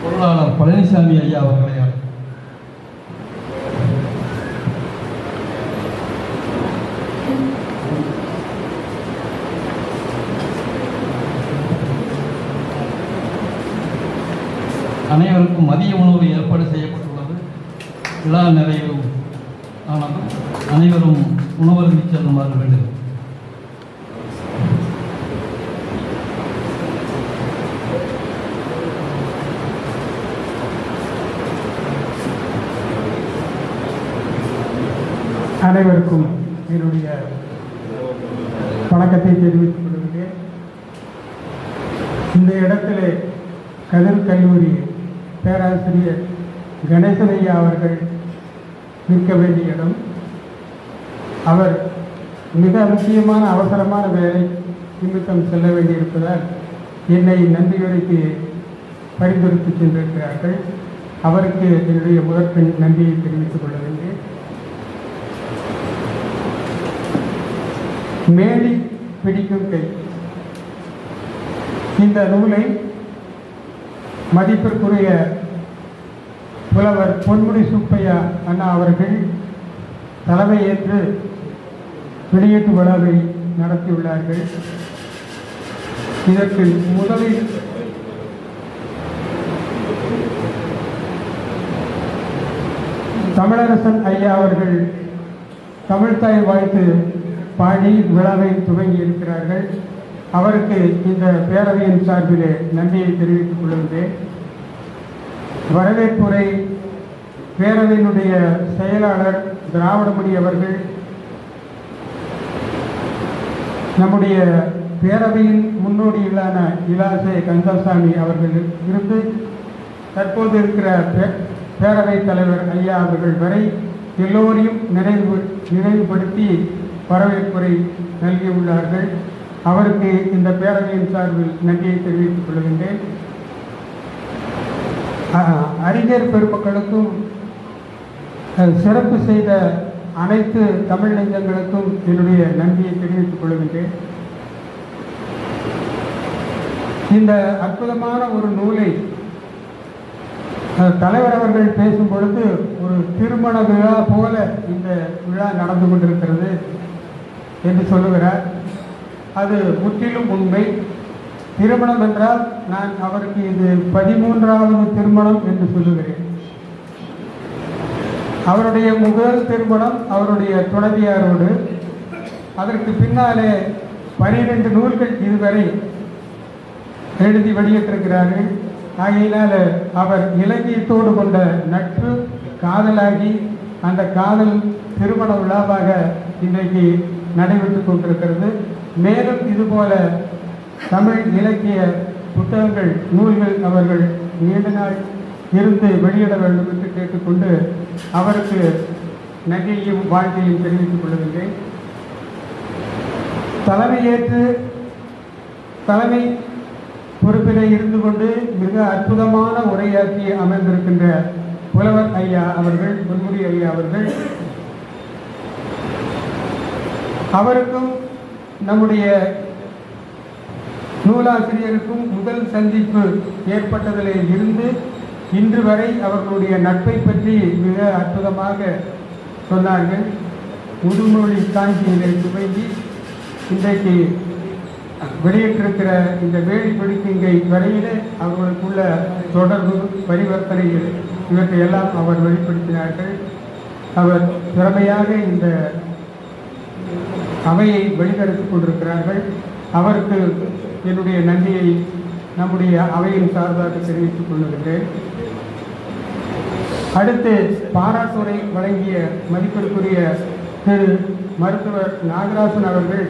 பொருளாளர் பழனிசாமி ஐயா அவர்களை அனைவருக்கும் மதிய உணவு ஏற்பாடு செய்யப்பட்டுள்ளது. விழா நிறைவு ஆனதும் அனைவரும் உணவருந்தி செல்லுமாறு வேண்டும். அனைவருக்கும் என்னுடைய வணக்கத்தை தெரிவித்துக் கொள்கிறேன். இந்த இடத்திலே கதிர் கல்லூரி பேராசிரியர் கணேசனையா அவர்கள் நிற்க வேண்டிய இடம். அவர் மிக முக்கியமான அவசரமான வேலை நிமித்தம் செல்ல வேண்டியிருப்பதால் என்னை நன்றியுரைக்கு பரிந்துரைத்து சென்றிருக்கிறார்கள். அவருக்கு என்னுடைய முதற்கண் நன்றியை தெரிவித்துக் கொள்ள வேண்டிய மேலி பிடிக்கும் கை இந்த நூலை மதிப்பிற்குரிய புலவர் பொன்முடி சுப்பையா அண்ணா அவர்கள் தலைமையேற்று வெளியீட்டு விழாவை நடத்தியுள்ளார்கள். இதற்கு முதலில் தமிழரசன் ஐயா அவர்கள் தமிழ்த்தாய் வாழ்த்து பாடி விழாவை துவங்கி இருக்கிறார்கள். அவருக்கு இந்த பேரவையின் சார்பிலே நன்றியை தெரிவித்துக் கொள்கின்றேன். வரவேற்புரை பேரவையினுடைய செயலாளர் திராவிடமணி அவர்கள் நம்முடைய பேரவையின் முன்னோடிகளான இலாசே கந்தசாமி அவர்கள் இருந்து தற்போது இருக்கிற பேரவைத் தலைவர் ஐயா அவர்கள் வரை எல்லோரையும் நினைவுபடுத்தி வரவேற்புரை நல்கியுள்ளார்கள். அவருக்கு இந்த பேரவையின் சார்பில் நன்றியை தெரிவித்துக் கொள்கின்றேன். அறிஞர் பெருமக்களுக்கும் சிறப்பு செய்த அனைத்து தமிழ் நெஞ்சங்களுக்கும் என்னுடைய நன்றியை தெரிவித்துக் கொள்கின்றேன். இந்த அற்புதமான ஒரு நூலை தலைவர் அவர்கள் பேசும் பொழுது ஒரு திருமண விழா போல இந்த விழா நடந்து கொண்டிருக்கிறது என்று சொல்லுகிறார். அது முற்றிலும் உண்மை. திருமணம் என்றால் நான் அவருக்கு இது 13வது திருமணம் என்று சொல்லுகிறேன். அவருடைய முதல் திருமணம் அவருடைய துணைவியாரோடு. அதற்கு பின்னாலே 12 நூல்கள் இதுவரை எழுதி வெளியிட்டிருக்கிறார்கள். ஆகையினால் அவர் இலக்கியத்தோடு கொண்ட நட்பு காதலாகி அந்த காதல் திருமண விழாவாக இன்றைக்கு நடைபெற்று கொண்டிருக்கிறது. மேலும் இதுபோல தமிழ் இலக்கிய புத்தகங்கள் நூல்கள் அவர்கள் நீண்ட நாள் இருந்து வெளியிட வேண்டும் என்று கேட்டுக்கொண்டு அவருக்கு நன்றியையும் வாழ்க்கையும் தெரிவித்துக் கொள்கின்றேன். தலைமையேற்று தலைமை பொறுப்பிலே இருந்து கொண்டு மிக அற்புதமான உரையாற்றி அமர்ந்திருக்கின்ற புலவர் ஐயா அவர்கள், பொன்முடி ஐயா அவர்கள், அவருக்கும் நம்முடைய நூலாசிரியருக்கும் முதல் சந்திப்பு ஏற்பட்டதிலே இருந்து இன்று வரை அவர்களுடைய நட்பை பற்றி மிக அற்புதமாக சொன்னார்கள். முதுமொழி காஞ்சியிலே துவங்கி இன்றைக்கு வெளியிட்டிருக்கிற இந்த வேலி பிடிக்கிங்கை வரையிலே அவர்களுக்குள்ள தொடர்பு பரிவர்த்தனை இவற்றை எல்லாம் அவர் வெளிப்படுத்தினார்கள். அவர் திறமையாக இந்த அவையை வெளிநடத்திக் கொண்டிருக்கிறார்கள். அவருக்கு என்னுடைய நன்றியை நம்முடைய அவையின் சார்பாக தெரிவித்துக் கொள்கின்றேன். அடுத்து பாராட்டுரை வழங்கிய மதிப்பிற்குரிய திரு மருத்துவர் நாகராசன் அவர்கள்,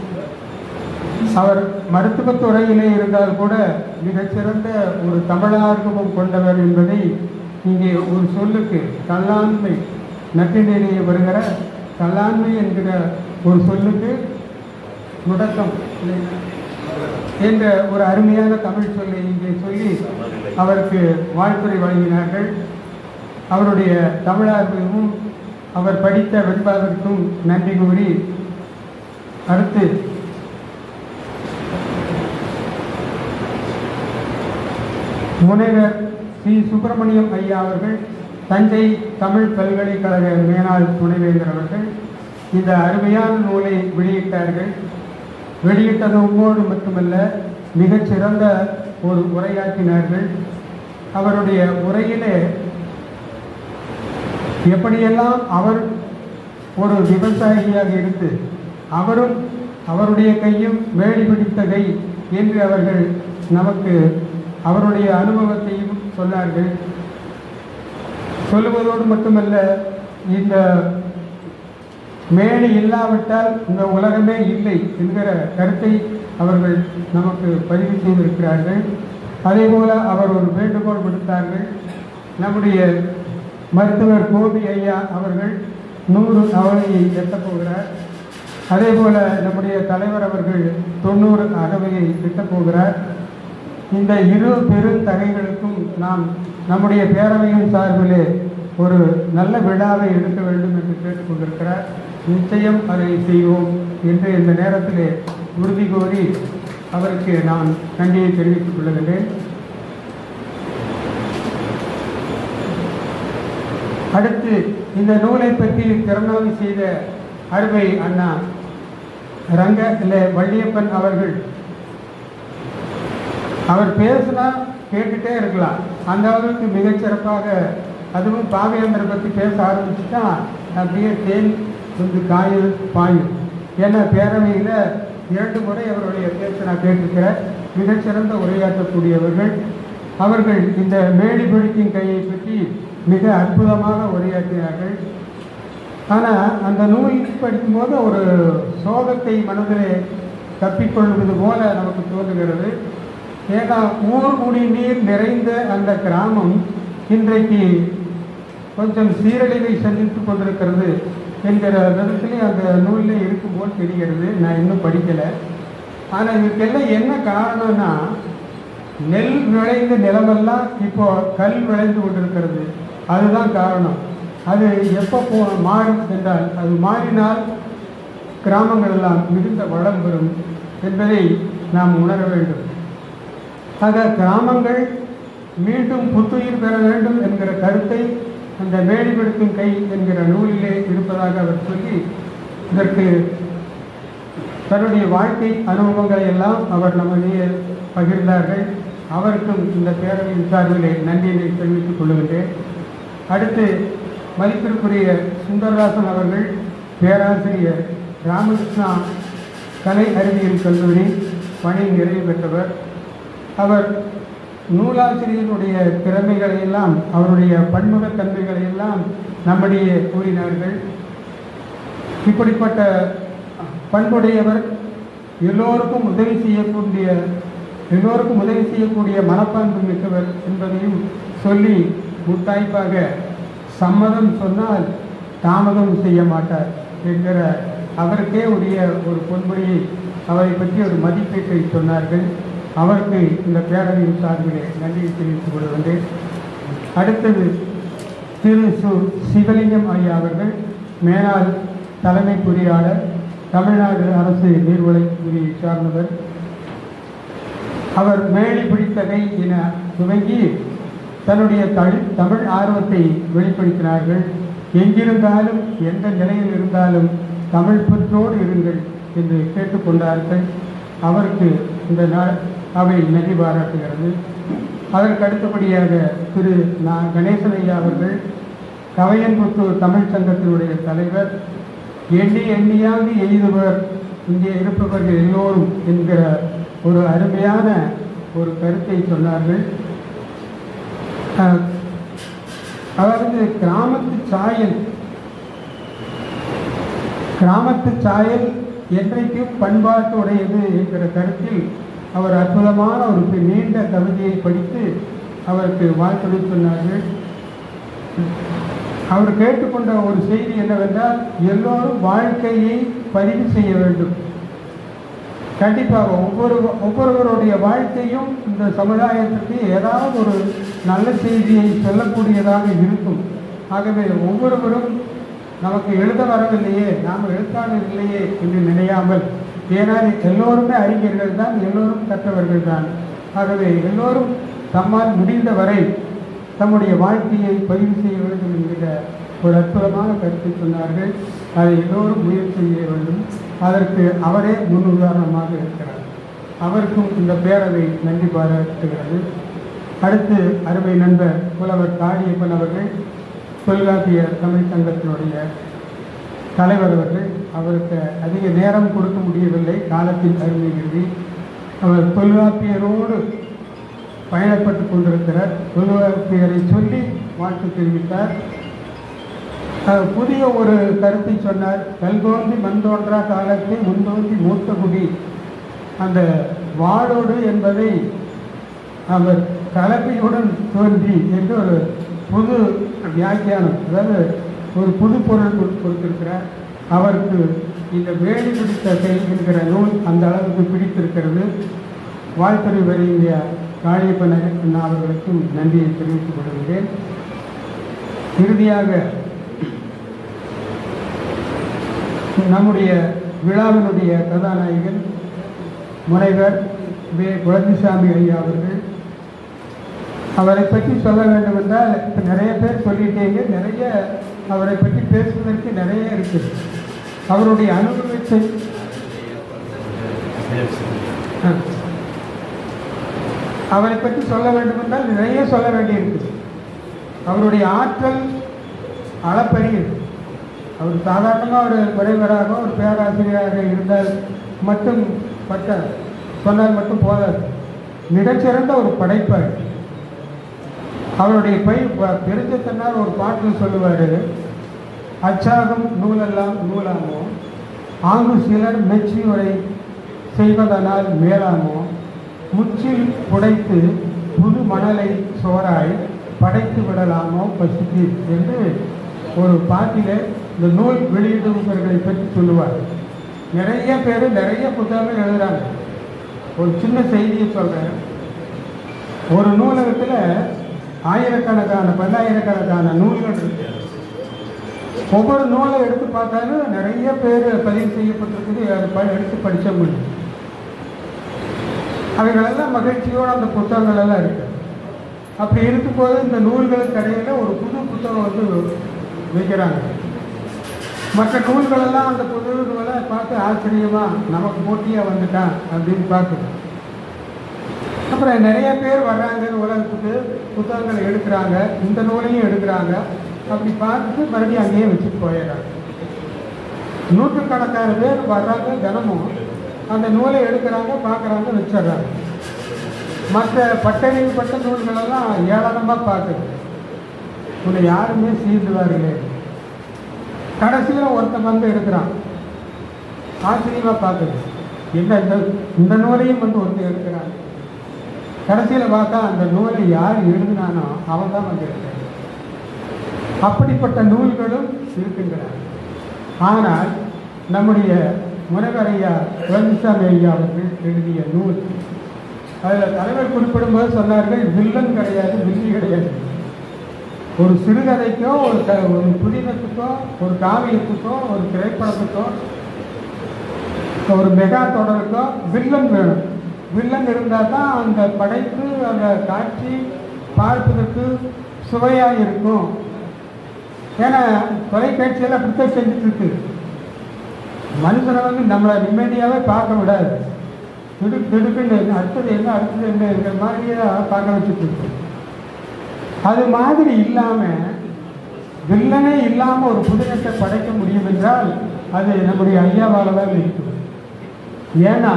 அவர் மருத்துவத்துறையிலே இருந்தால் கூட மிகச்சிறந்த ஒரு தமிழார்வம் கொண்டவர் என்பதை இங்கே ஒரு சொல்லுக்கு தள்ளாண்மை நற்றினிலேயே வருகிற தள்ளாண்மை என்கிற ஒரு சொல்லுக்கு முடக்கம் என்ற ஒரு அருமையான தமிழ் சொல்லை இங்கே சொல்லி அவருக்கு வாழ்த்துரை வழங்கினார்கள். அவருடைய தமிழார்வமும் அவர் படித்த வெண்பாவிற்கும் நன்றி கூறி அடுத்து முனைவர் சி. சுப்பிரமணியம் ஐயா அவர்கள், தஞ்சை தமிழ் பல்கலைக்கழக மேனாள் துணைவேந்தர் அவர்கள் இந்த அருமையான நூலை வெளியிட்டார்கள். வெளியிட்டதோடு மட்டுமல்ல, மிகச்சிறந்த ஒரு உரையாற்றினார்கள். அவருடைய உரையிலே எப்படியெல்லாம் அவர் ஒரு விவசாயியாக இருந்து அவரும் அவருடைய கையும் வேலி பிடித்த கை என்று அவர்கள் நமக்கு அவருடைய அனுபவத்தையும் சொன்னார்கள். சொல்லுவதோடு மட்டுமல்ல, இந்த மேடை இல்லாவிட்டால் இந்த உலகமே இல்லை என்கிற கருத்தை அவர்கள் நமக்கு பதிவு செய்திருக்கிறார்கள். அதேபோல அவர் ஒரு வேண்டுகோள் விடுத்தார்கள். நம்முடைய மருத்துவர் கோபி ஐயா அவர்கள் 100 அகவையை எட்டப் போகிறார். அதேபோல நம்முடைய தலைவர் அவர்கள் 90 அகவையை எட்டப் போகிறார். இந்த இரு பெருந்தகைகளுக்கும் நாம் நம்முடைய பேரவையின் சார்பிலே ஒரு நல்ல விழாவை எடுக்க வேண்டும் என்று கேட்டுக்கொண்டிருக்கிறார். நிச்சயம் அதை செய்வோம் என்று இந்த நேரத்திலே உறுதி கோரி அவருக்கு நான் நன்றியை தெரிவித்துக் கொள்ளுகின்றேன். அடுத்து இந்த நூலை பற்றி திறனாய்வு செய்த அருமை அண்ணா ரங்க வள்ளியப்பன் அவர்கள், அவர் பேசினா கேட்டுட்டே இருக்கலாம், அந்த அளவுக்கு மிகச்சிறப்பாக, அதுவும் பாவேந்தரை பற்றி பேச ஆரம்பிச்சுட்டா அப்படியே தேன் கொஞ்சம் காயில் பாயும். ஏன்னா பேரவையில் 2 முறை அவருடைய பேச்சை நான் கேட்டிருக்கிறேன். மிகச்சிறந்த உரையாற்றக்கூடியவர்கள் அவர்கள். இந்த மேடி பிடிக்கும் கையை பற்றி மிக அற்புதமாக உரையாற்றினார்கள். ஆனால் அந்த நூல் படிக்கும்போது ஒரு சோகத்தை மனதிலே தப்பிக்கொள்வது போல நமக்கு தோன்றுகிறது. ஏன்னா ஊர் குடி நீர் நிறைந்த அந்த கிராமம் இன்றைக்கு கொஞ்சம் சீரழிவை சந்தித்து கொண்டிருக்கிறது என்கிற விதத்திலே அந்த நூலில் இருக்கும்போது தெரிகிறது. நான் இன்னும் படிக்கலை. ஆனால் இதுக்கெல்லாம் என்ன காரணம்னா, நெல் விளைந்த நிலமெல்லாம் இப்போ கல் விளைந்து கொண்டிருக்கிறது. அதுதான் காரணம். அது எப்போ மாறும் என்றால், அது மாறினால் கிராமங்கள் எல்லாம் மிகுந்த வளம் பெறும் என்பதை நாம் உணர வேண்டும். ஆக கிராமங்கள் மீண்டும் புத்துயிர் பெற வேண்டும் என்கிற கருத்தை அந்த வேலிப்படுத்தும் கை என்கிற நூலிலே இருப்பதாக அவர் சொல்லி, இதற்கு தன்னுடைய வாழ்க்கை அனுபவங்களை எல்லாம் அவர் நம்மையே பகிர்ந்தார்கள். அவருக்கும் இந்த பேரவையின் சார்பிலே நன்றியை தெரிவித்துக் கொள்கின்றேன். அடுத்து மதிப்பிற்குரிய சுந்தரராசன் அவர்கள், பேராசிரியர், ராமகிருஷ்ணா கலை அறிவியல் கல்லூரி பணி நிறைவு பெற்றவர். அவர் நூலாசிரியருடைய திறமைகளை எல்லாம், அவருடைய பன்முகத்தன்மைகளை எல்லாம் நம்மிடையே கூறினார்கள். இப்படிப்பட்ட பண்புடையவர், எல்லோருக்கும் உதவி செய்யக்கூடிய மனப்பான்பு மிக்கவர் என்பதையும் சொல்லி முத்தாய்ப்பாக, சம்மதம் சொன்னால் தாமதம் செய்ய மாட்டார் என்கிற அவருக்கே உரிய ஒரு பொன்மொழியை, அவரை பற்றி ஒரு மதிப்பீட்டை சொன்னார்கள். அவருக்கு இந்த பேரவையின் சார்பிலே நன்றியை தெரிவித்துக் கொள்கின்றேன். அடுத்தது திரு சிவலிங்கம் ஐயா அவர்கள், மேனாள் தலைமை பொறியாளர், தமிழ்நாடு அரசு நீர்வளத்துறையை சார்ந்தவர். அவர் மேலி பிடித்தகை என துவங்கி தன்னுடைய தமிழ் ஆர்வத்தை வெளிப்படுத்தினார்கள். எங்கிருந்தாலும் எந்த நிலையில் இருந்தாலும் தமிழ் பற்றோடு இருங்கள் என்று கேட்டுக்கொண்டார்கள். அவருக்கு இந்த நாள் அவை நன்றி பாராட்டுகிறது. அதற்கு அடுத்தபடியாக திரு கணேசன் ஐயா அவர்கள், கவையன்புத்தூர் தமிழ் சங்கத்தினுடைய தலைவர், எண்ணியாக எய்துவர் இங்கே இருப்பவர்கள் எல்லோரும் என்கிற ஒரு அருமையான ஒரு கருத்தை சொன்னார்கள். அதாவது கிராமத்து சாயல் என்றைக்கும் பண்பாட்டு உடையது என்கிற கருத்தில் அவர் அற்புதமான ஒரு நீண்ட கவிதையை படித்து அவருக்கு வாழ்த்துரை சொன்னார்கள். அவர் கேட்டுக்கொண்ட ஒரு செய்தி என்னவென்றால், எல்லோரும் வாழ்க்கையை பதிவு செய்ய வேண்டும். கண்டிப்பாக ஒவ்வொருவருடைய வாழ்க்கையும் இந்த சமுதாயத்திற்கு ஏதாவது ஒரு நல்ல செய்தியை சொல்லக்கூடியதாக இருக்கும். ஆகவே ஒவ்வொருவரும் நமக்கு எழுத வரவில்லையே, நாம் எழுத்தாளர் இல்லையே என்று நினையாமல், ஏனால் எல்லோருமே அறிஞர்கள் தான், எல்லோரும் கற்றவர்கள் தான். ஆகவே எல்லோரும் தம்மால் முடிந்த வரை தம்முடைய வாழ்க்கையை பதிவு செய்ய வேண்டும் என்கிற ஒரு அற்புதமான கருத்தை சொன்னார்கள். அதை எல்லோரும் முயற்சி செய்ய வேண்டும். அதற்கு அவரே முன் உதாரணமாக இருக்கிறார். அவருக்கும் இந்த பேரவை நன்றி பாராட்டுகிறது. அடுத்து அருமை நண்பர் புலவர் காளியப்பன் அவர்கள், தொல்காப்பிய தமிழ் சங்கத்தினுடைய தலைவர் அவர்கள். அவருக்கு அதிக நேரம் கொடுக்க முடியவில்லை, காலத்தின் அருமை கருதி. அவர் தொல்காப்பியரோடு பயணப்பட்டு கொண்டிருக்கிறார். தொல்காப்பியரை சொல்லி வாழ்த்து தெரிவித்தார். புதிய ஒரு கருத்தை சொன்னார். கல்தோன்றி மண்தோன்றா காலத்தை முன்தோன்றி மூத்த குடி. அந்த வாளோடு என்பதை அவர் கலப்பையுடன் தோன்றி என்று ஒரு புது வியாக்கியானம், அதாவது ஒரு புது பொருள் கொடுத்திருக்கிறார். அவருக்கு இந்த வேலி பிடித்த செயல் என்கிற நூல் அந்த அளவுக்கு பிடித்திருக்கிறது. வாழ்த்துறை வருகிற காளியப்பன் அவர்களுக்கும் நன்றியை தெரிவித்துக் கொள்கிறேன். இறுதியாக நம்முடைய விழாவினுடைய கதாநாயகன் முனைவர் வே. குழந்தைசாமி ஐயா அவர்கள். அவரை பற்றி சொல்ல வேண்டும் என்றால் இப்போ நிறைய பேர் சொல்லிட்டீங்க. நிறைய அவரை பற்றி பேசுவதற்கு நிறைய இருக்குது. அவருடைய அனுபவத்தை அவரை பற்றி சொல்ல வேண்டும் என்றால் நிறைய சொல்ல வேண்டியிருக்குது. அவருடைய ஆற்றல் அளப்பரியது. அவர் சாதாரணமாக ஒரு முனைவராக ஒரு பேராசிரியராக இருந்தால் மட்டும் சொன்னால் மட்டும் போதாது. மிகச்சிறந்த ஒரு படைப்பார். அவருடைய பெருஞ்சத்தன்னார் ஒரு பாட்டில் சொல்லுவார், அச்சாகம் நூலெல்லாம் நூலாமோ, ஆங்கு சிலர் மெச்சி உரை செய்வதனால் மேலாமோ, முச்சில் புடைத்து புது மணலை சோறாய் படைத்து விடலாமோ பசிக்கு என்று ஒரு பாட்டிலே இந்த நூல் வெளியிடுபவர்களை பற்றி சொல்லுவார். நிறைய பேர் நிறைய புத்தகங்கள் எழுதுகிறாங்க. ஒரு சின்ன செய்தியை சொல்கிறேன். ஒரு நூலகத்தில் ஆயிரக்கணக்கான பல்லாயிரக்கணக்கான நூல்கள் இருக்கு. ஒவ்வொரு நூலை எடுத்து பார்த்தாலும் நிறைய பேர் பதிவு செய்யப்பட்டிருக்குது. அதை எடுத்து படித்த முடியும். அவைகளெல்லாம் மகிழ்ச்சியோடு அந்த புத்தகங்கள் எல்லாம் இருக்கு. அப்படி இருக்கும்போது இந்த நூல்களுக்கு இடையில ஒரு புது புத்தகம் வந்து வைக்கிறாங்க. மற்ற நூல்களெல்லாம் அந்த புது நூலை பார்த்து ஆச்சரியமாக நமக்கு போட்டியாக வந்துட்டான் அப்படின்னு பார்க்குறோம். அப்புறம் நிறைய பேர் வர்றாங்க உலகத்துக்கு, புத்தகங்களை எடுக்கிறாங்க, இந்த நூலையும் எடுக்கிறாங்க. அப்படி பார்த்துட்டு மறுபடியும் அங்கேயே வச்சுட்டு போயிடுறாங்க. நூற்றுக்கணக்கான பேர் வர்றாங்க, தினமும் அந்த நூலை எடுக்கிறாங்க, பார்க்குறாங்க, வச்சிடுறாங்க. மற்ற பட்டறிவுப்பட்ட நூல்களெல்லாம் ஏளனமாக பார்க்குது. உன்னை யாருமே சீர்துவார்களே. கடைசியில் ஒருத்தன் வந்து எடுக்கிறான், ஆச்சரியமாக பார்க்குது. என்ன இந்த நூலையும் வந்து ஒருத்தர் எடுக்கிறாங்க. கடைசியில் பார்த்தா அந்த நூலை யார் எழுதினானோ அவன் தான் வந்து எடுக்கிறான். அப்படிப்பட்ட நூல்களும் இருக்கின்றன. ஆனால் நம்முடைய முனைவர் ஐயா குழந்தைசாமி ஐயா அவர்கள் எழுதிய நூல், அதில் தலைவர் குறிப்பிடும்போது சொன்னார்கள், வில்லன் கிடையாது, வில்லி கிடையாது. ஒரு சிறுகதைக்கோ ஒரு புதினத்துக்கோ ஒரு காவியத்துக்கோ ஒரு திரைப்படத்துக்கோ ஒரு மெகா தொடருக்கோ வில்லன் வேணும். வில்லன் இருந்தால் தான் அந்த படைப்பு, அந்த காட்சி பார்ப்பதற்கு சுவையாக இருக்கும். ஏன்னா தொலைக்காட்சியில் அப்படித்தான் செஞ்சுட்டு மனுஷனை வந்து நம்மளை நிம்மதியாகவே பார்க்க விடாது. திடுக்குன்னு அடுத்தது என்ன இருக்கிற மாதிரியே பார்க்க வச்சுட்டு இருக்கு. அது மாதிரி இல்லாமல் வில்லனே இல்லாமல் ஒரு புதினத்தை படைக்க முடியும் என்றால் அது நம்முடைய ஐயாவால் தான் இருக்கும். ஏன்னா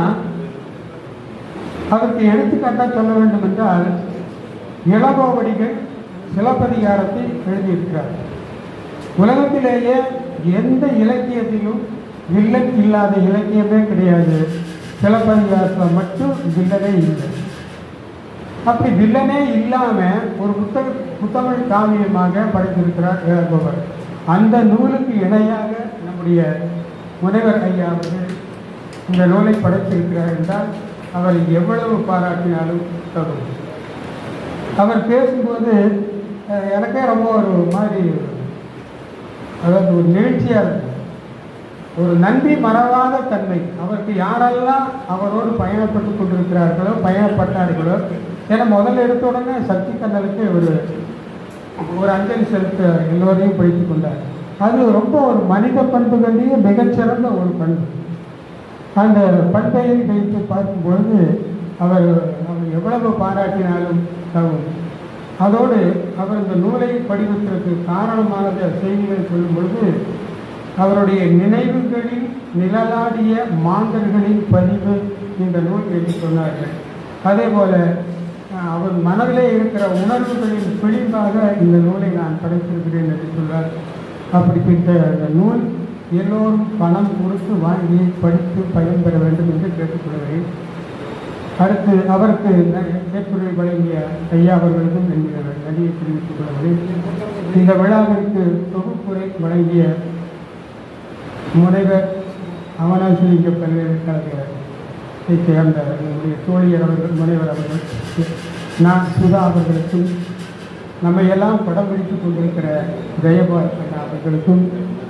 அதற்கு எடுத்துக்காட்டாக சொல்ல வேண்டும் என்றால், இளங்கோவடிகள் சிலப்பதிகாரத்தை எழுதியிருக்கிறார். உலகத்திலேயே எந்த இலக்கியத்திலும் வில்லன் இல்லாத இலக்கியமே கிடையாது. சிலப்பதிகாரத்தில் மட்டும் வில்லனே இல்லை. அப்படி வில்லனே இல்லாமல் ஒரு புத்தமிழ் காவியமாக படைத்திருக்கிறார் இளங்கோவர். அந்த நூலுக்கு இணையாக நம்முடைய முனைவர் ஐயா அவர்கள் இந்த நூலை படைத்திருக்கிறார் என்றால் அவர் எவ்வளவு பாராட்டினாலும் தரும். அவர் பேசும்போது எனக்கே ரொம்ப ஒரு மாதிரி, அதாவது ஒரு நிகழ்ச்சியாக இருக்கும். ஒரு நன்றி மறவாத தன்மை. அவருக்கு யாரெல்லாம் அவரோடு பயணப்பட்டு கொண்டிருக்கிறார்களோ, பயணப்பட்டார்களோ, ஏன்னா முதல்ல எடுத்த உடனே சக்தி கண்ணலுக்கு ஒரு ஒரு அஞ்சலி செலுத்த எல்லோரையும் படித்துக் கொண்டார். அது ரொம்ப ஒரு மனித பண்புகளிலேயே மிகச்சிறந்த ஒரு பண்பு. அந்த பண்பை வைத்து பார்க்கும்பொழுது அவர் எவ்வளவு பாராட்டினாலும் தகும். அதோடு அவர் இந்த நூலை படிவதற்கு காரணமான செய்திகளை சொல்லும் பொழுது அவருடைய நினைவுகளில் நிழலாடிய மாந்தர்களின் பதிவு இந்த நூல் என்று சொன்னார்கள். அதே போல அவர் மனதிலே இருக்கிற உணர்வுகளின் பிழிவாக இந்த நூலை நான் படைத்திருக்கிறேன் என்று சொல்றார். அப்படிப்பட்ட அந்த நூல் எல்லோரும் பணம் கொடுத்து வாங்கி படித்து பயன்பெற வேண்டும் என்று கேட்டுக்கொள்கிறேன். அடுத்து அவருக்கு ஏற்புரை வழங்கிய ஐயா அவர்களுக்கும் நன்றியை தெரிவித்துக் கொள்கிறேன். இந்த விழாவிற்கு தொகுப்புரை வழங்கிய முனைவர் அவனாசிலிங்க பல்கலைக்கழகத்தை சேர்ந்த நம்முடைய தோழியர் அவர்கள், முனைவர் அவர்கள், நான் சுதா அவர்களுக்கும், நம்ம எல்லாம் படம் பிடித்துக் கொண்டிருக்கிற ஜெயபால் அண்ணா அவர்களுக்கும்,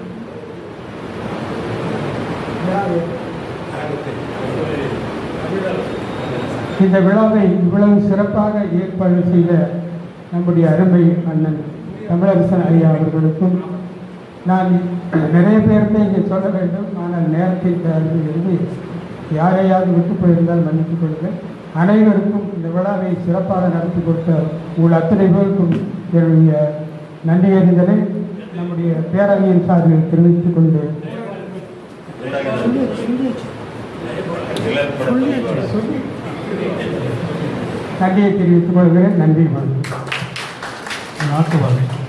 இந்த விழாவை இவ்வளவு சிறப்பாக ஏற்பாடு செய்த நம்முடைய அருமை அண்ணன் தமிழரசன் ஐயா அவர்களுக்கும், நான் நிறைய பேர்த்தை இங்கே சொல்ல வேண்டும், ஆனால் நேரத்தின் இருந்து யாரையாவது விட்டு போயிருந்தால் மன்னித்துக் கொள்ளுங்கள். அனைவருக்கும் இந்த விழாவை சிறப்பாக நடத்தி கொடுத்த உங்கள் அத்தனை பேருக்கும் என்னுடைய நன்றியறிதலை நம்முடைய பேரவையின் சார்பில் தெரிவித்துக் கொண்டு நன்றியை தெரிவித்துக் கொள்கிறேன். நன்றி. நாட்டுவாழ்